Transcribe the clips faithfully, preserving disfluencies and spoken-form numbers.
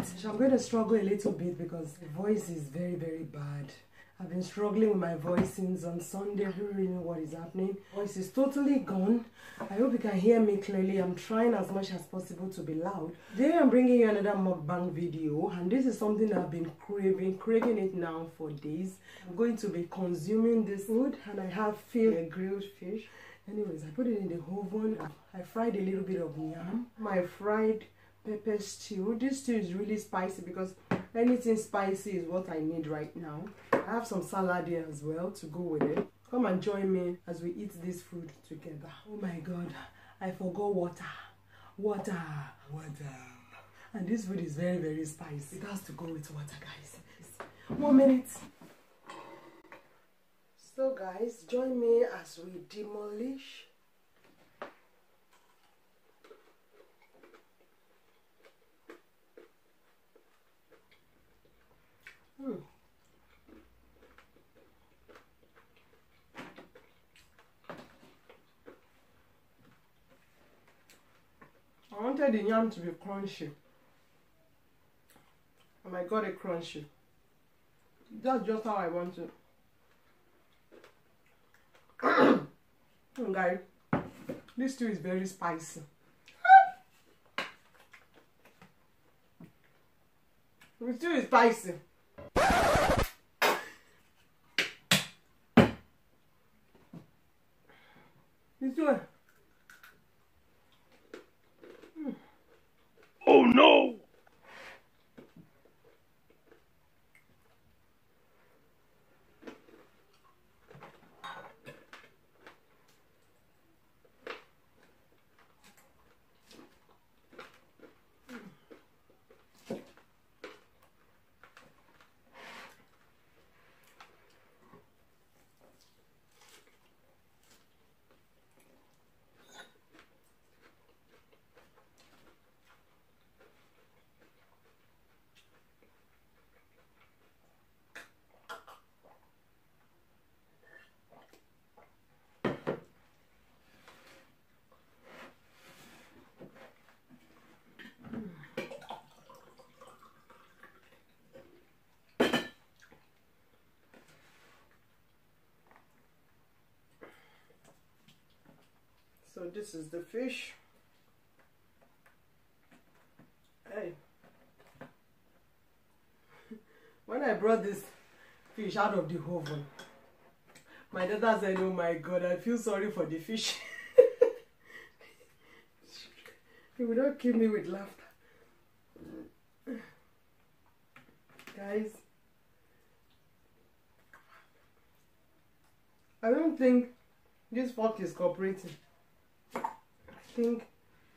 I'm going to struggle a little bit because the voice is very, very bad. I've been struggling with my voice since on Sunday. I don't really know what is happening. Voice is totally gone. I hope you can hear me clearly. I'm trying as much as possible to be loud. Today I'm bringing you another mukbang video, and this is something that I've been craving, craving it now for days. I'm going to be consuming this food, and I have fish, a grilled fish. Anyways, I put it in the oven. I fried a little bit of yam. My fried pepper stew. This stew is really spicy because anything spicy is what I need right now. I have some salad here as well to go with it. Come and join me as we eat this food together. Oh my god, I forgot water. Water. Water. And this food is very, very spicy. It has to go with water, guys. One minute. So guys, join me as we demolish Hmm. I wanted the yam to be crunchy, and I got it crunchy. That's just how I want it. Oh, guys, this stew is very spicy. The stew is spicy. This one. Mm. Oh no! So this is the fish. Hey, when I brought this fish out of the oven, my daughter said, "Oh my God, I feel sorry for the fish." He would not kill me with laughter. Guys, I don't think this fork is cooperating. I think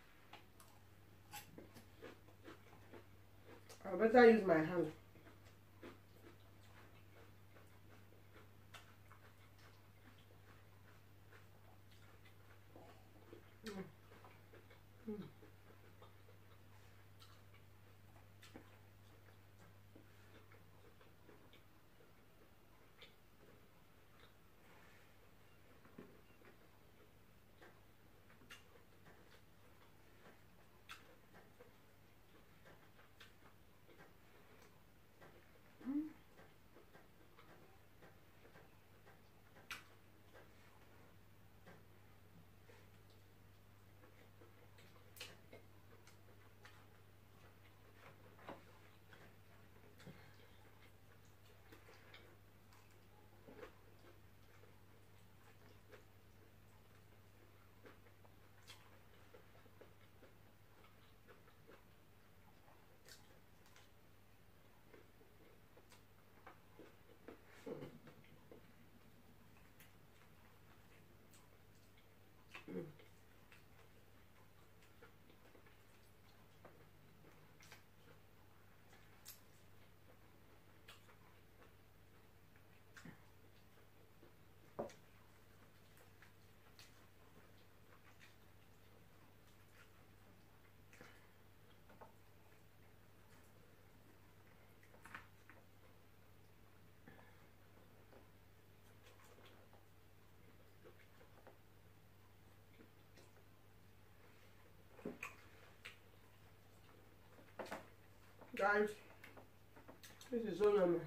I better use my hand. Mm. Mm. Guys, this is so yummy.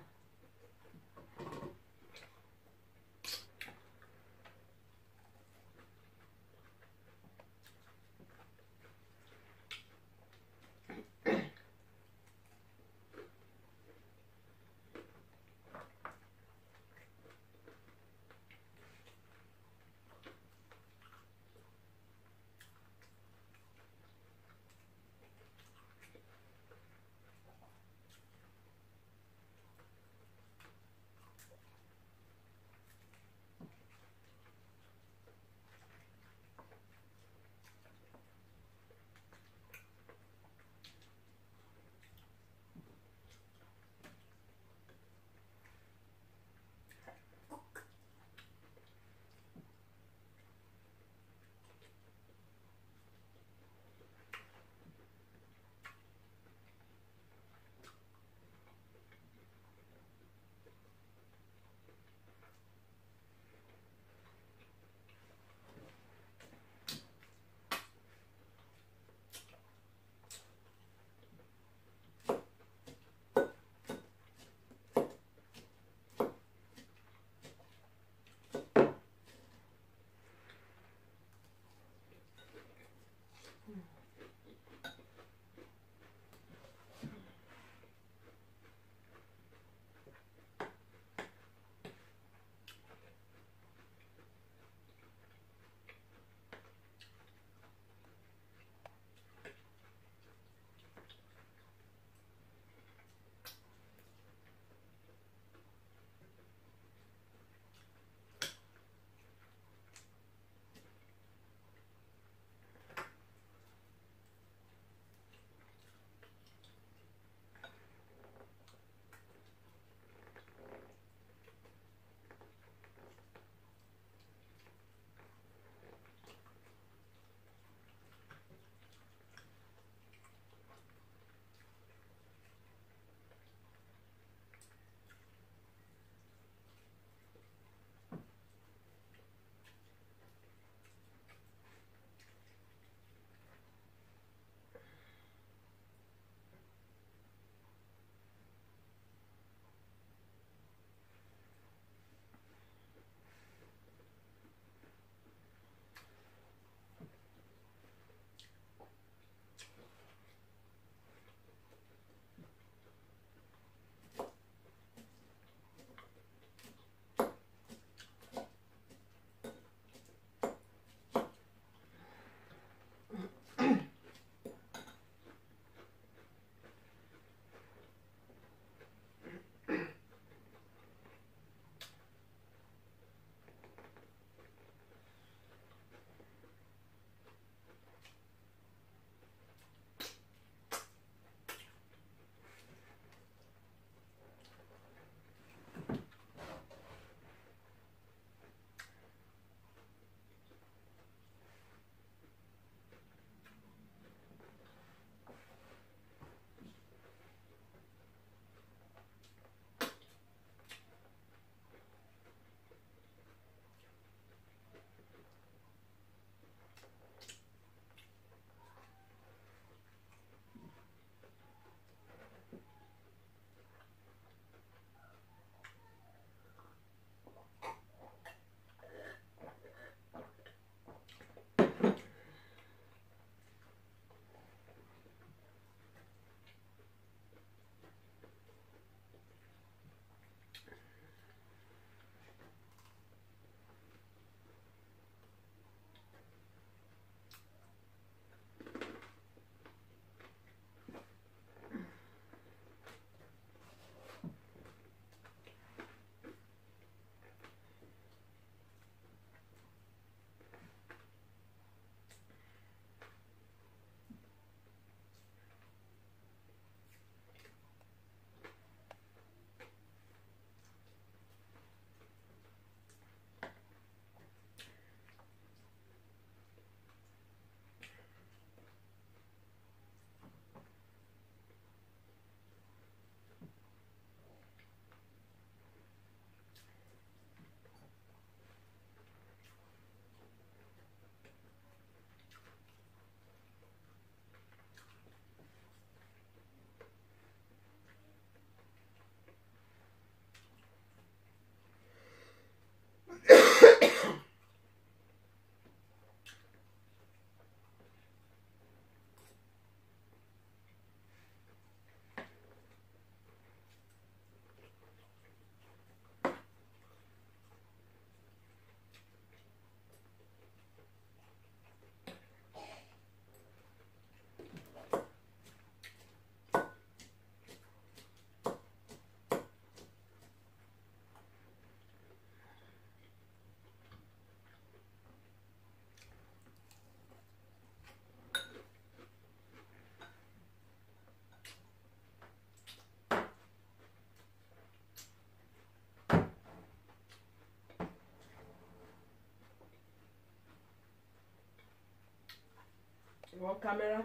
What camera?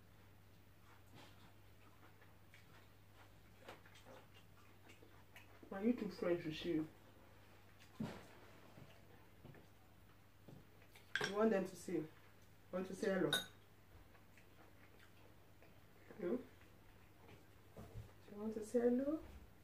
My YouTube friends will see you. You want them to see you. You want to say hello? Hmm? You want to say hello?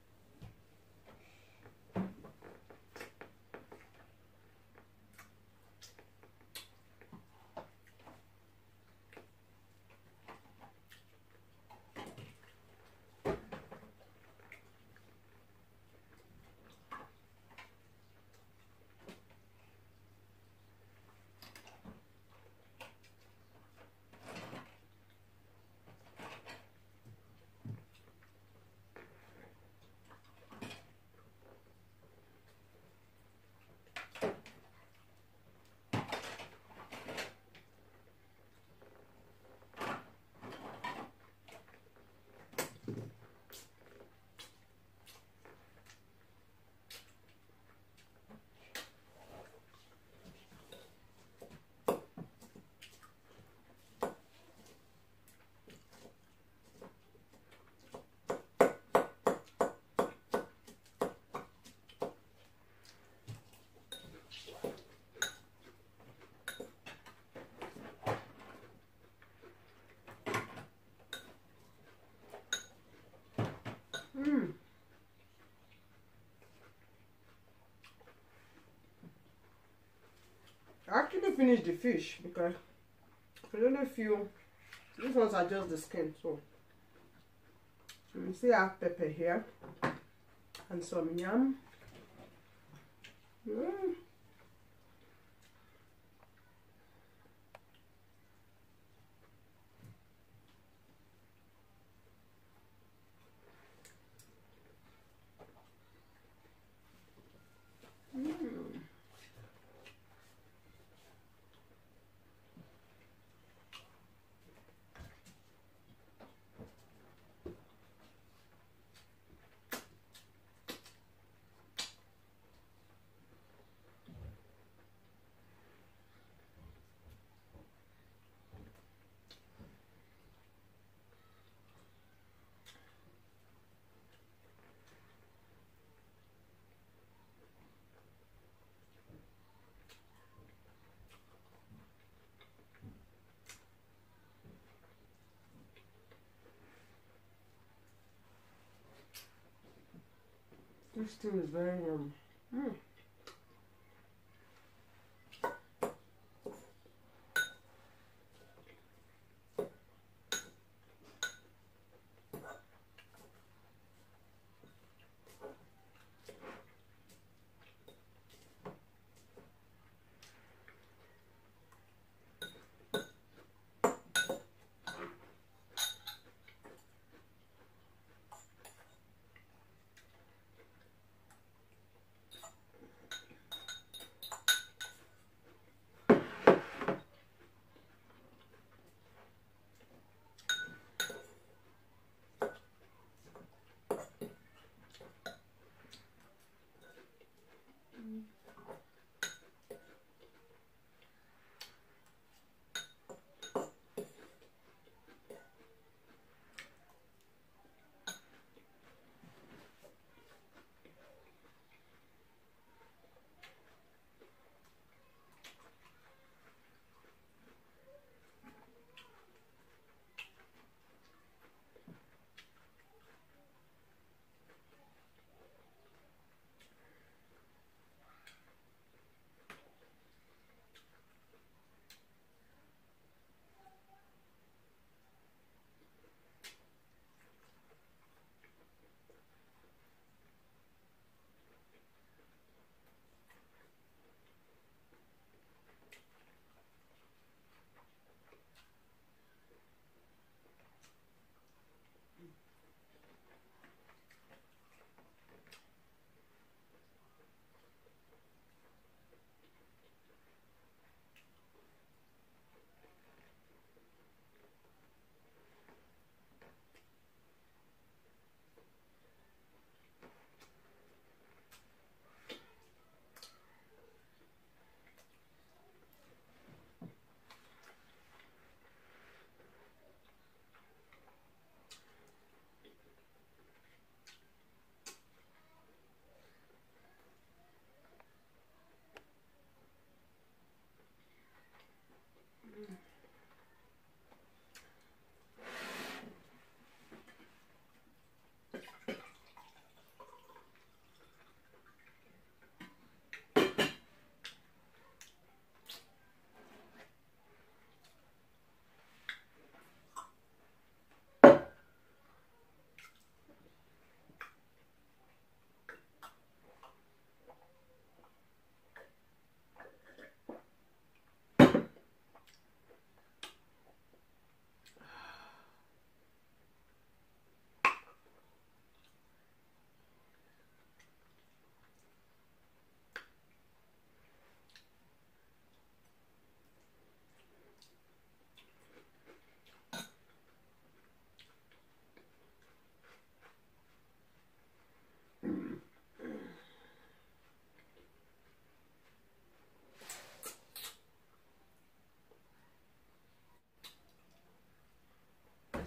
Hmm. I actually finished the fish because I only feel these ones are just the skin. So you see, I have pepper here and some yam. Mm. Mm. This stew is very yum. Mm.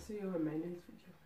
see you on my next video.